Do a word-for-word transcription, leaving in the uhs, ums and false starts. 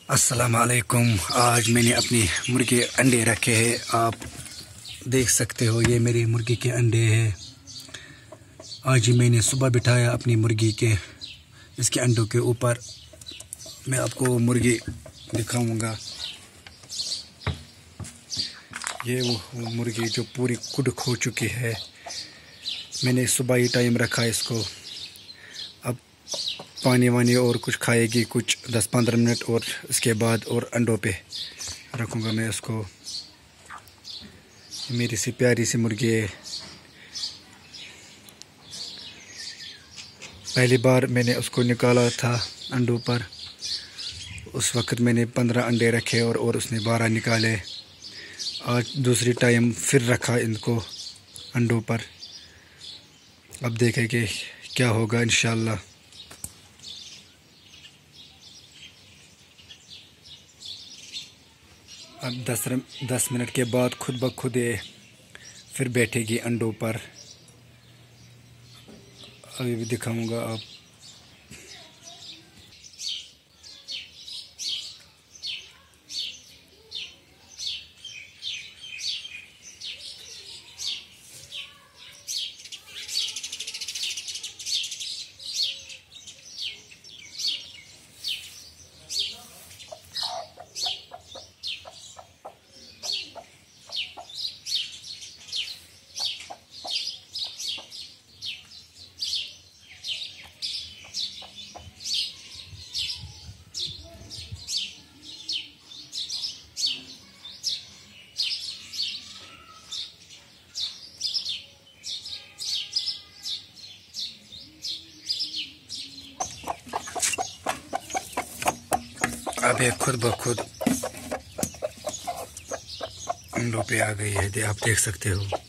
अस्सलाम वालेकुम। आज मैंने अपनी मुर्गी अंडे रखे हैं। आप देख सकते हो, ये मेरी मुर्गी के अंडे हैं। आज ही मैंने सुबह बिठाया अपनी मुर्गी के इसके अंडों के ऊपर। मैं आपको मुर्गी दिखाऊंगा। ये वो, वो मुर्गी जो पूरी कुड़ खो चुकी है। मैंने सुबह ही टाइम रखा है इसको। अब पानी वानी और कुछ खाएगी कुछ दस पंद्रह मिनट, और इसके बाद और अंडों पे रखूँगा मैं उसको। मेरी सी प्यारी सी मुर्गी है। पहली बार मैंने उसको निकाला था अंडों पर, उस वक्त मैंने पंद्रह अंडे रखे और और उसने बारह निकाले। आज दूसरी टाइम फिर रखा इनको अंडों पर। अब देखेंगे क्या होगा इंशाल्लाह। अब दस दस मिनट के बाद खुद ब खुद ये फिर बैठेगी अंडों पर। अभी भी दिखाऊंगा आप। अब ये खुद ब खुद अंडों पे आ गई है, आप देख सकते हो।